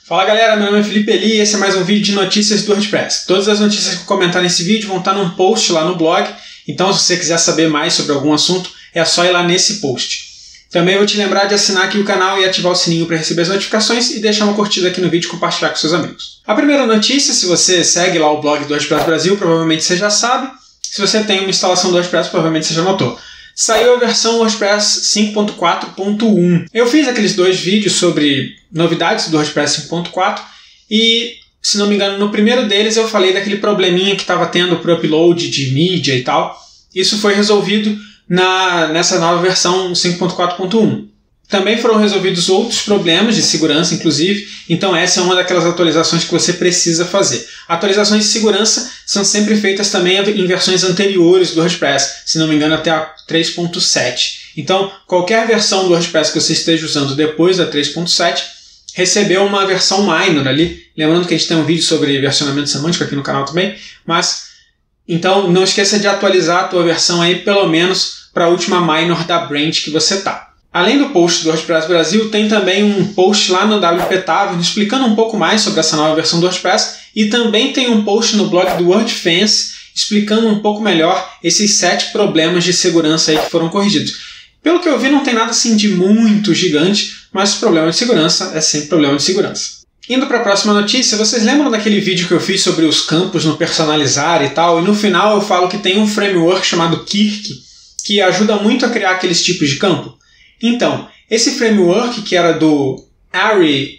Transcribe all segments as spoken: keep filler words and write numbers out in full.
Fala galera, meu nome é Felipe Eli e esse é mais um vídeo de notícias do WordPress. Todas as notícias que eu comentar nesse vídeo vão estar num post lá no blog, então se você quiser saber mais sobre algum assunto, é só ir lá nesse post. Também vou te lembrar de assinar aqui o canal e ativar o sininho para receber as notificações e deixar uma curtida aqui no vídeo e compartilhar com seus amigos. A primeira notícia, se você segue lá o blog do WordPress Brasil, provavelmente você já sabe. Se você tem uma instalação do WordPress, provavelmente você já notou. Saiu a versão WordPress cinco ponto quatro ponto um. Eu fiz aqueles dois vídeos sobre novidades do WordPress cinco ponto quatro e, se não me engano, no primeiro deles eu falei daquele probleminha que estava tendo para o upload de mídia e tal. Isso foi resolvido na, nessa nova versão cinco ponto quatro ponto um. Também foram resolvidos outros problemas de segurança, inclusive, então essa é uma daquelas atualizações que você precisa fazer. Atualizações de segurança são sempre feitas também em versões anteriores do WordPress, se não me engano até a três ponto sete. Então, qualquer versão do WordPress que você esteja usando depois da três ponto sete recebeu uma versão minor ali. Lembrando que a gente tem um vídeo sobre versionamento semântico aqui no canal também, mas então não esqueça de atualizar a tua versão aí pelo menos para a última minor da branch que você está. Além do post do WordPress Brasil, tem também um post lá no W P Tavern explicando um pouco mais sobre essa nova versão do WordPress e também tem um post no blog do WordFans explicando um pouco melhor esses sete problemas de segurança aí que foram corrigidos. Pelo que eu vi, não tem nada assim de muito gigante, mas problema de segurança é sempre problema de segurança. Indo para a próxima notícia, vocês lembram daquele vídeo que eu fiz sobre os campos no personalizar e tal? E no final eu falo que tem um framework chamado Kirk que ajuda muito a criar aqueles tipos de campo. Então, esse framework que era do Ari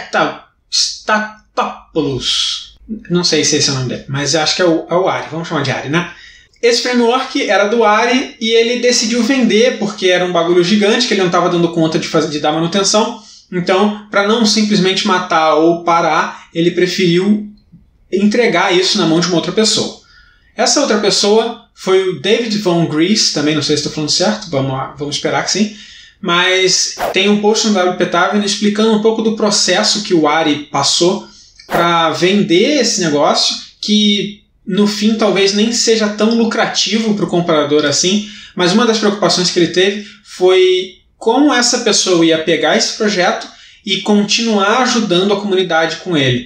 Statopoulos, não sei se esse é o nome dele, mas acho que é o, é o Ari, vamos chamar de Ari, né? Esse framework era do Ari e ele decidiu vender porque era um bagulho gigante que ele não estava dando conta de, fazer, de dar manutenção. Então, para não simplesmente matar ou parar, ele preferiu entregar isso na mão de uma outra pessoa. Essa outra pessoa foi o David Von Gries, também não sei se estou falando certo, vamos, lá, vamos esperar que sim. Mas tem um post no W P Tavern explicando um pouco do processo que o Ari passou para vender esse negócio, que no fim talvez nem seja tão lucrativo para o comprador assim, mas uma das preocupações que ele teve foi como essa pessoa ia pegar esse projeto e continuar ajudando a comunidade com ele.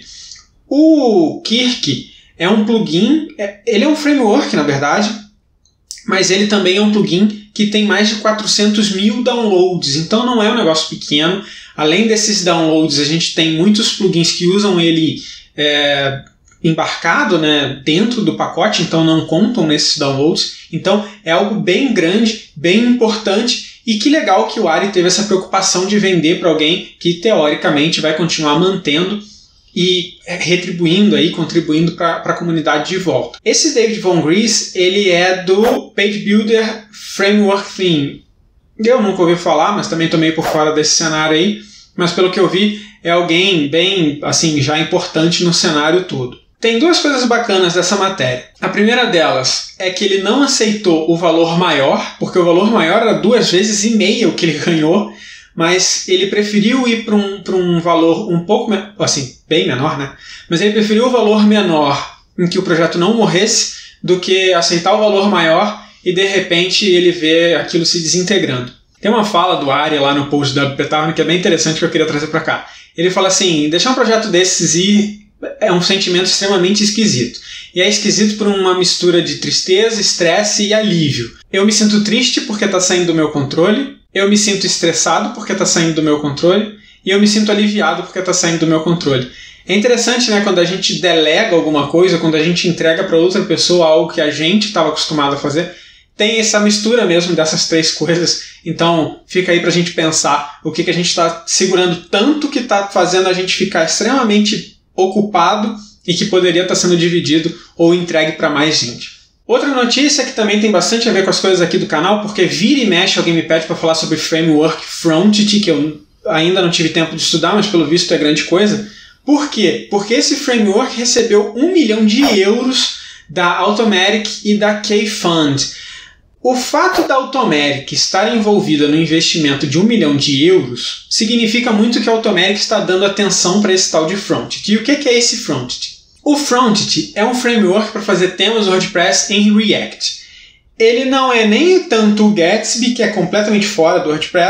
O Kirk é um plugin, ele é um framework na verdade, mas ele também é um plugin que tem mais de quatrocentos mil downloads, então não é um negócio pequeno. Além desses downloads, a gente tem muitos plugins que usam ele é, embarcado, né, dentro do pacote, então não contam nesses downloads. Então é algo bem grande, bem importante, e que legal que o Ari teve essa preocupação de vender para alguém que teoricamente vai continuar mantendo e retribuindo aí, contribuindo para a comunidade de volta. Esse David Von Gries, ele é do Page Builder Framework Theme. Eu nunca ouvi falar, mas também estou meio por fora desse cenário aí, mas pelo que eu vi, é alguém bem, assim, já importante no cenário todo. Tem duas coisas bacanas dessa matéria. A primeira delas é que ele não aceitou o valor maior, porque o valor maior era duas vezes e meia o que ele ganhou, mas ele preferiu ir para um, para um valor um pouco, assim, bem menor, né? Mas ele preferiu o valor menor em que o projeto não morresse do que aceitar o valor maior e de repente ele vê aquilo se desintegrando. Tem uma fala do Ari lá no post do W P Tavern que é bem interessante que eu queria trazer para cá. Ele fala assim, deixar um projeto desses ir é um sentimento extremamente esquisito. E é esquisito por uma mistura de tristeza, estresse e alívio. Eu me sinto triste porque está saindo do meu controle, eu me sinto estressado porque está saindo do meu controle e eu me sinto aliviado porque está saindo do meu controle. É interessante, né, quando a gente delega alguma coisa, quando a gente entrega para outra pessoa algo que a gente estava acostumado a fazer, tem essa mistura mesmo dessas três coisas. Então fica aí para a gente pensar o que, que a gente está segurando tanto que está fazendo a gente ficar extremamente ocupado e que poderia estar sendo dividido ou entregue para mais gente. Outra notícia que também tem bastante a ver com as coisas aqui do canal, porque vira e mexe alguém me pede para falar sobre Framework Frontity, que eu ainda não tive tempo de estudar, mas pelo visto é grande coisa. Por quê? Porque esse framework recebeu um milhão de euros da Automatic e da K-Fund. O fato da Automatic estar envolvida no investimento de um milhão de euros significa muito que a Automatic está dando atenção para esse tal de Frontity. E o que é esse Frontity? O Frontity é um framework para fazer temas WordPress em React. Ele não é nem tanto o Gatsby, que é completamente fora do WordPress,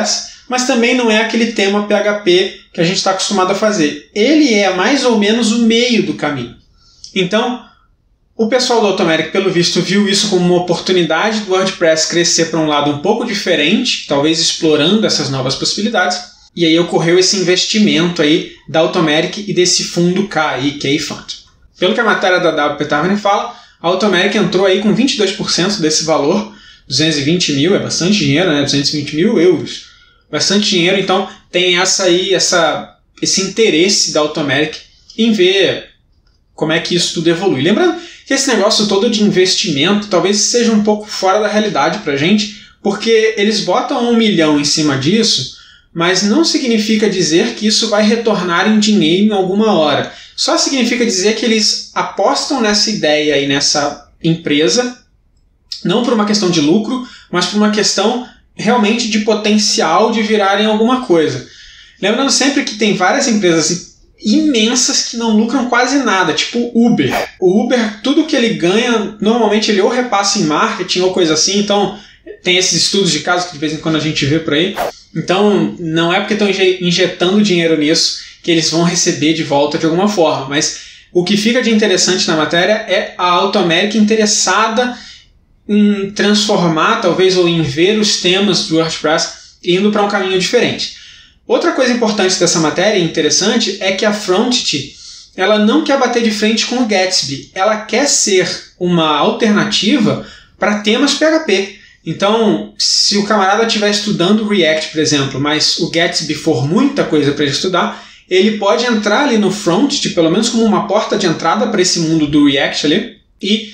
mas também não é aquele tema P H P que a gente está acostumado a fazer. Ele é mais ou menos o meio do caminho. Então, o pessoal do Automatic, pelo visto, viu isso como uma oportunidade do WordPress crescer para um lado um pouco diferente, talvez explorando essas novas possibilidades, e aí ocorreu esse investimento aí da Automatic e desse fundo K aí, K-Fund. Pelo que a matéria da W P Taverner fala, a Automatic entrou aí com vinte e dois por cento desse valor, duzentos e vinte mil, é bastante dinheiro, né? duzentos e vinte mil euros. Bastante dinheiro, então tem essa aí, essa, esse interesse da Automatic em ver como é que isso tudo evolui. Lembrando que esse negócio todo de investimento talvez seja um pouco fora da realidade para a gente, porque eles botam um milhão em cima disso, mas não significa dizer que isso vai retornar em dinheiro em alguma hora. Só significa dizer que eles apostam nessa ideia e nessa empresa, não por uma questão de lucro, mas por uma questão realmente de potencial de virarem alguma coisa. Lembrando sempre que tem várias empresas imensas que não lucram quase nada, tipo Uber. O Uber, tudo que ele ganha, normalmente ele ou repassa em marketing ou coisa assim, então tem esses estudos de caso que de vez em quando a gente vê por aí. Então não é porque estão injetando dinheiro nisso que eles vão receber de volta de alguma forma, mas o que fica de interessante na matéria é a Automatic interessada em transformar, talvez, ou em ver os temas do WordPress indo para um caminho diferente. Outra coisa importante dessa matéria, interessante, é que a Frontity ela não quer bater de frente com o Gatsby, ela quer ser uma alternativa para temas P H P. Então, se o camarada estiver estudando React, por exemplo, mas o Gatsby for muita coisa para ele estudar, ele pode entrar ali no Frontity, pelo menos como uma porta de entrada para esse mundo do React ali, e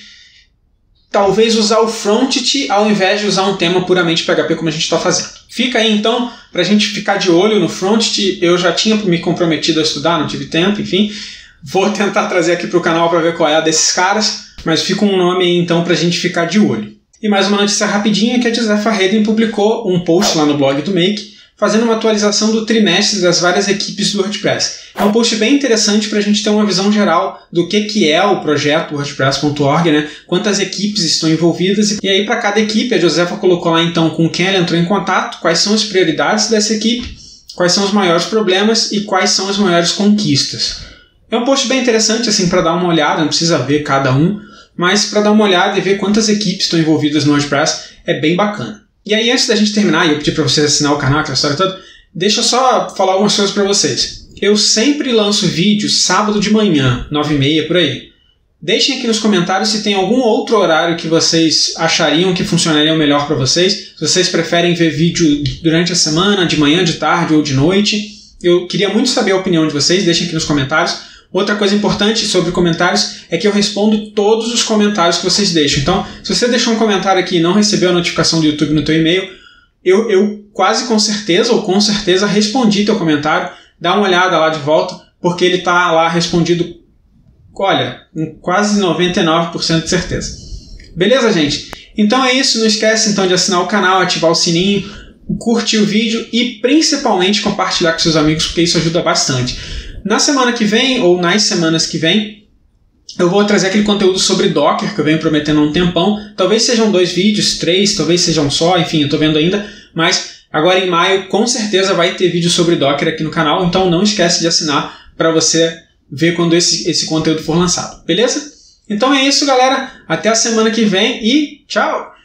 talvez usar o Frontity ao invés de usar um tema puramente P H P como a gente está fazendo. Fica aí então para a gente ficar de olho no Frontity. Eu já tinha me comprometido a estudar, não tive tempo, enfim. Vou tentar trazer aqui para o canal para ver qual é a desses caras, mas fica um nome aí então para a gente ficar de olho. E mais uma notícia rapidinha que a Josefa Reden publicou um post lá no blog do Make, fazendo uma atualização do trimestre das várias equipes do WordPress. É um post bem interessante para a gente ter uma visão geral do que, que é o projeto wordpress ponto org, né? Quantas equipes estão envolvidas. E aí, para cada equipe, a Josefa colocou lá então com quem ela entrou em contato, quais são as prioridades dessa equipe, quais são os maiores problemas e quais são as maiores conquistas. É um post bem interessante assim para dar uma olhada, não precisa ver cada um, mas para dar uma olhada e ver quantas equipes estão envolvidas no WordPress é bem bacana. E aí, antes da gente terminar, e eu pedi para vocês assinar o canal, aquela história toda, deixa eu só falar algumas coisas para vocês. Eu sempre lanço vídeos sábado de manhã, nove e meia, por aí. Deixem aqui nos comentários se tem algum outro horário que vocês achariam que funcionaria melhor para vocês. Se vocês preferem ver vídeo durante a semana, de manhã, de tarde ou de noite. Eu queria muito saber a opinião de vocês, deixem aqui nos comentários. Outra coisa importante sobre comentários é que eu respondo todos os comentários que vocês deixam. Então, se você deixou um comentário aqui e não recebeu a notificação do YouTube no teu e-mail, eu, eu quase com certeza, ou com certeza, respondi teu comentário. Dá uma olhada lá de volta, porque ele está lá respondido, olha, com quase noventa e nove por cento de certeza. Beleza, gente? Então é isso. Não esquece então de assinar o canal, ativar o sininho, curtir o vídeo e principalmente compartilhar com seus amigos, porque isso ajuda bastante. Na semana que vem, ou nas semanas que vem, eu vou trazer aquele conteúdo sobre Docker que eu venho prometendo há um tempão. Talvez sejam dois vídeos, três, talvez sejam só, enfim, eu estou vendo ainda. Mas agora em maio, com certeza vai ter vídeo sobre Docker aqui no canal, então não esquece de assinar para você ver quando esse, esse conteúdo for lançado, beleza? Então é isso, galera. Até a semana que vem e tchau!